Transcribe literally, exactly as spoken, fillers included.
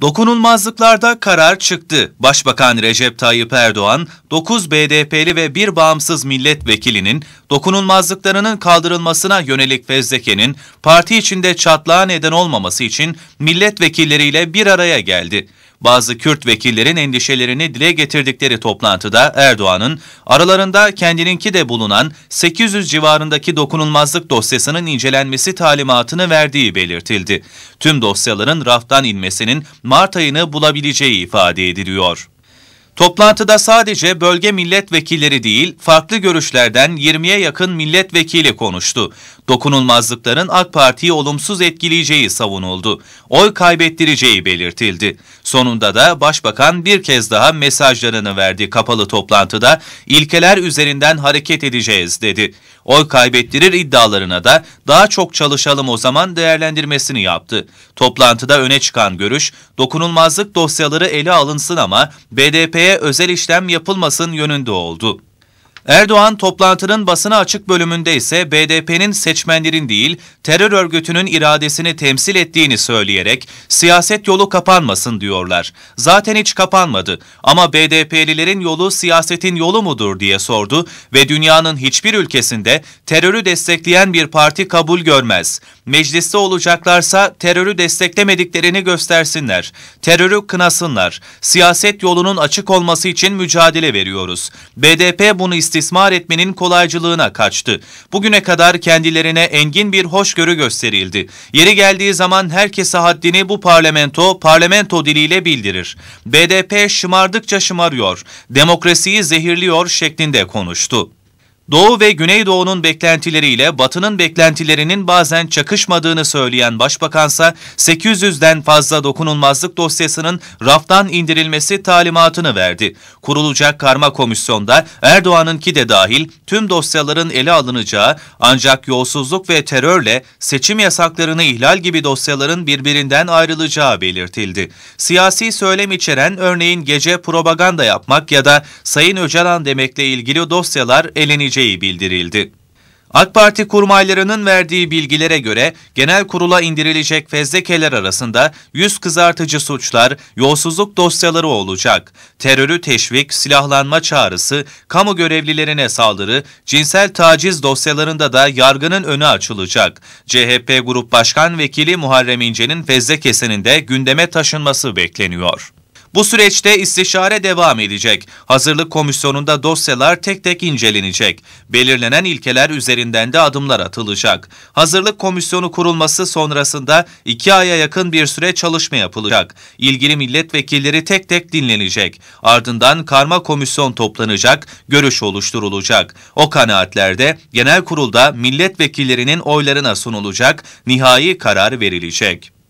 Dokunulmazlıklarda karar çıktı. Başbakan Recep Tayyip Erdoğan, dokuz B D P'li ve bir bağımsız milletvekilinin dokunulmazlıklarının kaldırılmasına yönelik fezlekenin parti içinde çatlağa neden olmaması için milletvekilleriyle bir araya geldi. Bazı Kürt vekillerin endişelerini dile getirdikleri toplantıda Erdoğan'ın aralarında kendininki de bulunan sekiz yüz civarındaki dokunulmazlık dosyasının incelenmesi talimatını verdiği belirtildi. Tüm dosyaların raftan inmesinin Mart ayını bulabileceği ifade ediliyor. Toplantıda sadece bölge milletvekilleri değil, farklı görüşlerden yirmiye yakın milletvekili konuştu. Dokunulmazlıkların AK Parti'yi olumsuz etkileyeceği savunuldu. Oy kaybettireceği belirtildi. Sonunda da Başbakan bir kez daha mesajlarını verdi kapalı toplantıda, ilkeler üzerinden hareket edeceğiz dedi. Oy kaybettirir iddialarına da daha çok çalışalım o zaman değerlendirmesini yaptı. Toplantıda öne çıkan görüş, dokunulmazlık dosyaları ele alınsın ama B D P'ye özel işlem yapılmasın yönünde oldu. Erdoğan toplantının basına açık bölümünde ise B D P'nin seçmenlerin değil, terör örgütünün iradesini temsil ettiğini söyleyerek siyaset yolu kapanmasın diyorlar. Zaten hiç kapanmadı ama B D P'lilerin yolu siyasetin yolu mudur diye sordu ve dünyanın hiçbir ülkesinde terörü destekleyen bir parti kabul görmez. Mecliste olacaklarsa terörü desteklemediklerini göstersinler. Terörü kınasınlar. Siyaset yolunun açık olması için mücadele veriyoruz. B D P bunu istismar etmenin kolaycılığına kaçtı. Bugüne kadar kendilerine engin bir hoşgörü gösterildi. Yeri geldiği zaman herkese haddini bu parlamento, parlamento diliyle bildirir. B D P şımardıkça şımarıyor, demokrasiyi zehirliyor şeklinde konuştu. Doğu ve Güneydoğu'nun beklentileriyle Batı'nın beklentilerinin bazen çakışmadığını söyleyen Başbakansa sekiz yüzden fazla dokunulmazlık dosyasının raftan indirilmesi talimatını verdi. Kurulacak karma komisyonda Erdoğan'ınki de dahil tüm dosyaların ele alınacağı ancak yolsuzluk ve terörle seçim yasaklarını ihlal gibi dosyaların birbirinden ayrılacağı belirtildi. Siyasi söylem içeren örneğin gece propaganda yapmak ya da Sayın Öcalan demekle ilgili dosyalar elenecek bildirildi. AK Parti kurmaylarının verdiği bilgilere göre genel kurula indirilecek fezlekeler arasında yüz kızartıcı suçlar, yolsuzluk dosyaları olacak. Terörü teşvik, silahlanma çağrısı, kamu görevlilerine saldırı, cinsel taciz dosyalarında da yargının önü açılacak. C H P Grup Başkan Vekili Muharrem İnce'nin fezlekesinin de gündeme taşınması bekleniyor. Bu süreçte istişare devam edecek. Hazırlık komisyonunda dosyalar tek tek incelenecek. Belirlenen ilkeler üzerinden de adımlar atılacak. Hazırlık komisyonu kurulması sonrasında iki aya yakın bir süre çalışma yapılacak. İlgili milletvekilleri tek tek dinlenecek. Ardından karma komisyon toplanacak, görüş oluşturulacak. O kanaatlerde genel kurulda milletvekillerinin oylarına sunulacak, nihai karar verilecek.